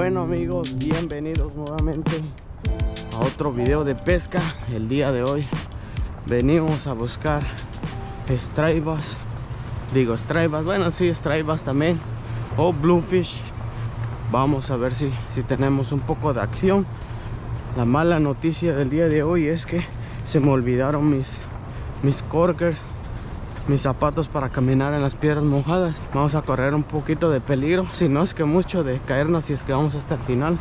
Bueno amigos, bienvenidos nuevamente a otro video de pesca. El día de hoy venimos a buscar estraibas, bueno sí, estraibas también, o bluefish. Vamos a ver si tenemos un poco de acción. La mala noticia del día de hoy es que se me olvidaron mis corkers, mis zapatos para caminar en las piedras mojadas. Vamos a correr un poquito de peligro, si no es que mucho, de caernos, si es que vamos hasta el final.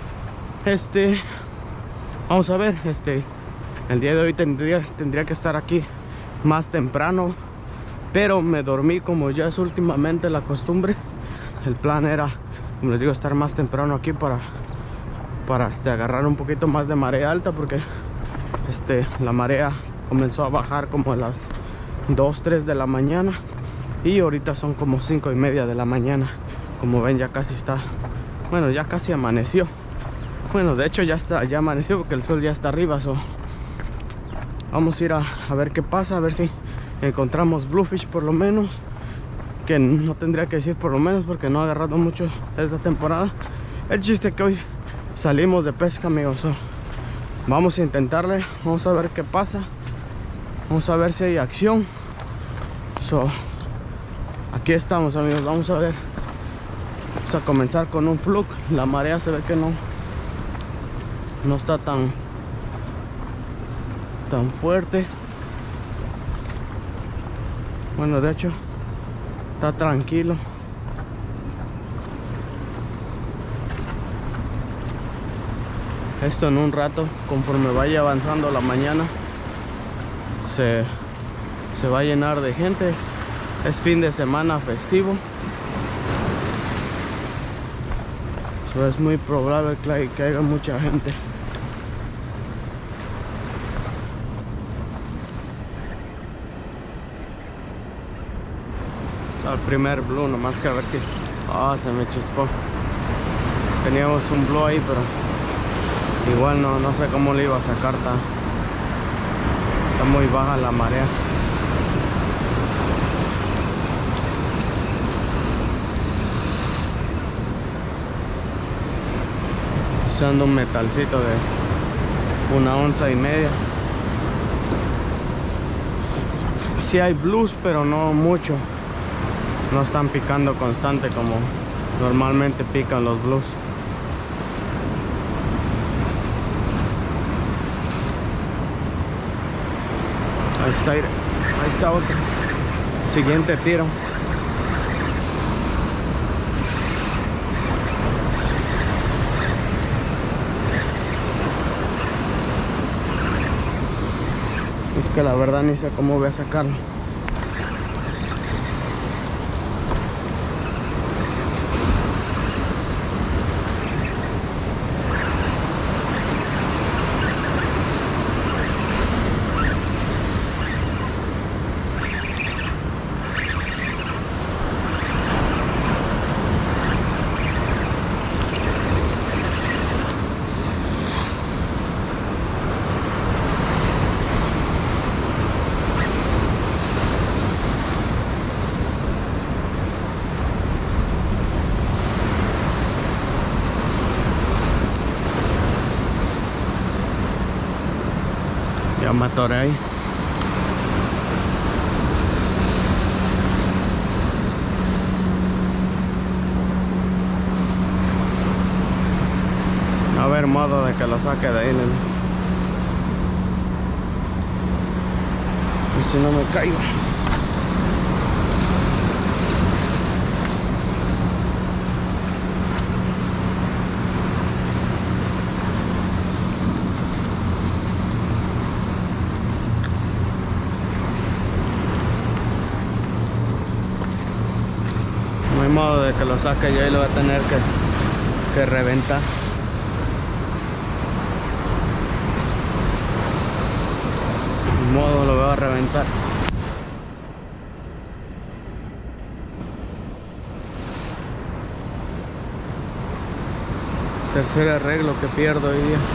Vamos a ver, el día de hoy tendría que estar aquí más temprano, pero me dormí como ya es últimamente la costumbre. El plan era, como les digo, estar más temprano aquí para agarrar un poquito más de marea alta, porque la marea comenzó a bajar como a las 2, 3 de la mañana y ahorita son como 5 y media de la mañana. Como ven, ya casi está, bueno, ya casi amaneció. Bueno, de hecho ya amaneció porque el sol ya está arriba. Vamos a ir a ver qué pasa, a ver si encontramos bluefish por lo menos, que no tendría que decir por lo menos porque no ha agarrado mucho esta temporada. El chiste es que hoy salimos de pesca, amigos. Vamos a intentarle, vamos a ver qué pasa. Vamos a ver si hay acción. Aquí estamos, amigos. Vamos a ver. Vamos a comenzar con un fluke. La marea se ve que no está tan fuerte. Bueno, de hecho está tranquilo. Esto en un rato, conforme vaya avanzando la mañana, se va a llenar de gente. Es fin de semana festivo. Es muy probable que haya mucha gente. El primer blue, nomás que a ver si... se me chispó. Teníamos un blue ahí, pero igual no sé cómo le iba a sacar. Está muy baja la marea. Usando un metalcito de 1,5 onzas. Sí hay blues, pero no mucho. No están picando constante como normalmente pican los blues. Ahí está otro. Siguiente tiro. Es que la verdad ni sé cómo voy a sacarlo. Ya me atoré ahí. A ver, modo de que lo saque de ahí, y si no me caigo. No hay modo de que lo saque, yo ahí lo voy a tener que reventar. Ni modo, lo voy a reventar. Tercer arreglo que pierdo hoy día.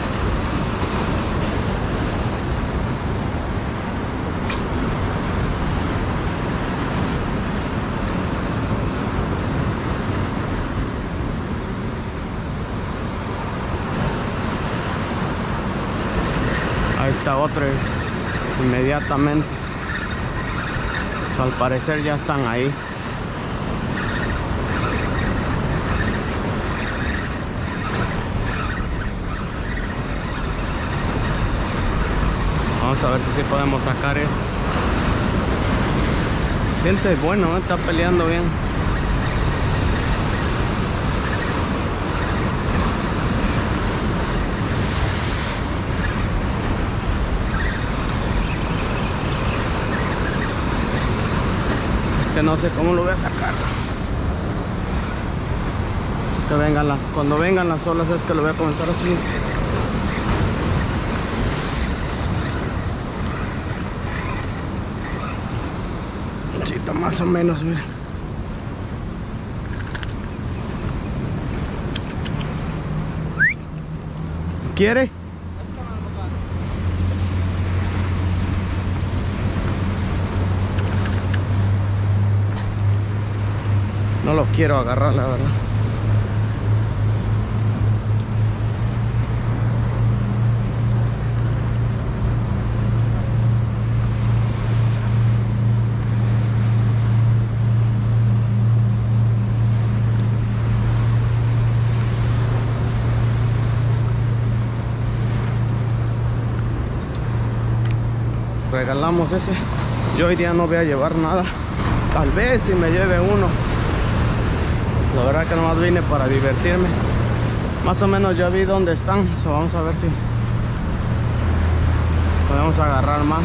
Ahí está otro inmediatamente. Al parecer ya están ahí. Vamos a ver si sí podemos sacar esto. Siente bueno, está peleando bien. Es que no sé cómo lo voy a sacar. Cuando vengan las olas es que lo voy a comenzar a subir. Chita, más o menos, mira. ¿Quiere? No lo quiero agarrar, la verdad. Regalamos ese. Yo hoy día no voy a llevar nada. Tal vez si me lleve uno. La verdad que nomás vine para divertirme. Más o menos ya vi dónde están. So vamos a ver si podemos agarrar más.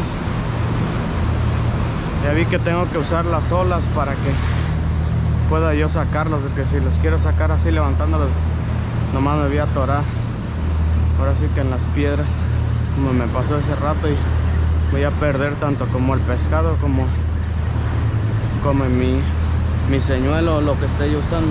Ya vi que tengo que usar las olas para que pueda yo sacarlos, porque si los quiero sacar así levantándolos, nomás me voy a atorar. Ahora sí que en las piedras, como me pasó ese rato, y voy a perder tanto como el pescado como en mi señuelo o lo que esté yo usando.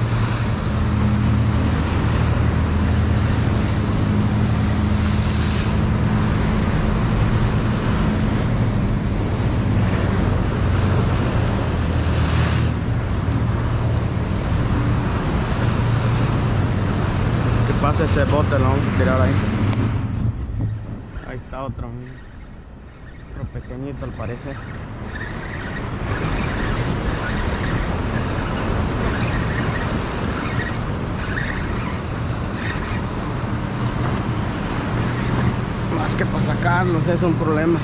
Que pase ese bote, lo vamos a tirar ahí. Ahí está otro pequeñito al parecer. Más que para sacarlos es un problema.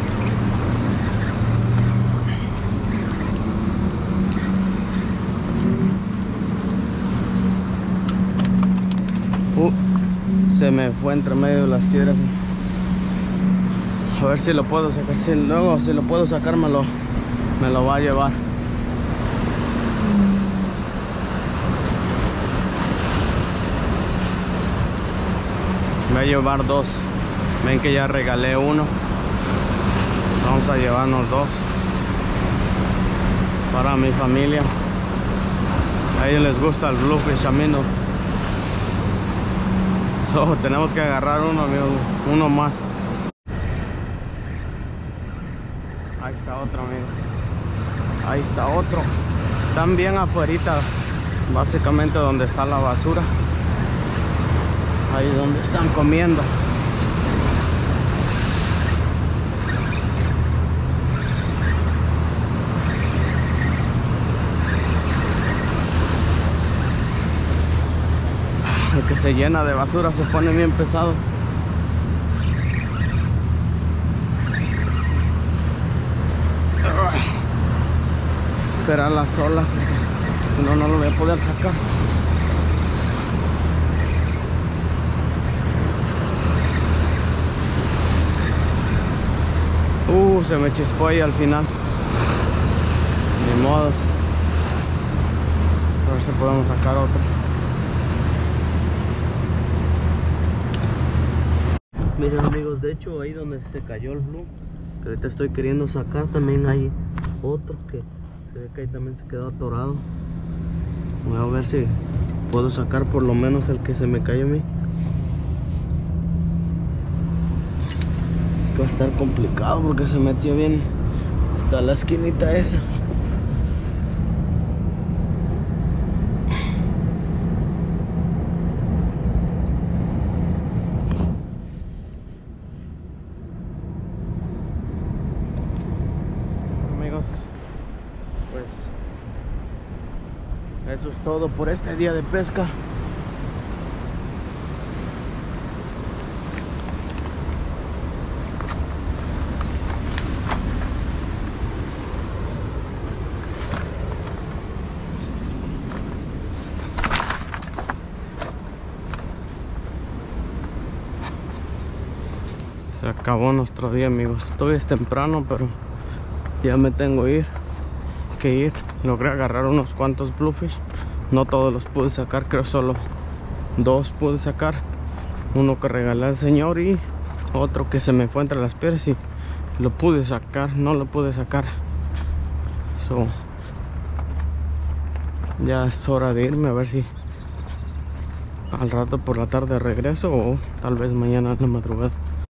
Se me fue entre medio de las piedras. A ver si lo puedo sacar. Si luego si lo puedo sacar me lo va a llevar. Voy a llevar dos. Ven que ya regalé uno. Vamos a llevarnos dos para mi familia. A ellos les gusta el bluefish, a mí no. So, tenemos que agarrar uno, amigos, uno más. Ahí está otro, amigos. Ahí está otro. Están bien afuerita, básicamente donde está la basura. Ahí donde están comiendo. El que se llena de basura se pone bien pesado. Esperar las olas, porque no lo voy a poder sacar. Se me chispó ahí al final. Ni modos. A ver si podemos sacar otro. Miren, amigos, de hecho ahí donde se cayó el blue, que ahorita estoy queriendo sacar, también hay otro que se ve que ahí también se quedó atorado. Voy a ver si puedo sacar por lo menos el que se me cayó a mí. Que va a estar complicado porque se metió bien hasta la esquinita esa. todo por este día de pesca. Se acabó nuestro día, amigos. Todavía es temprano, pero ya me tengo que ir. Logré agarrar unos cuantos bluefish. No todos los pude sacar, creo solo 2 pude sacar. Uno que regalé al señor y otro que se me fue entre las piedras y lo pude sacar, no lo pude sacar. Ya es hora de irme, a ver si al rato por la tarde regreso o tal vez mañana en la madrugada.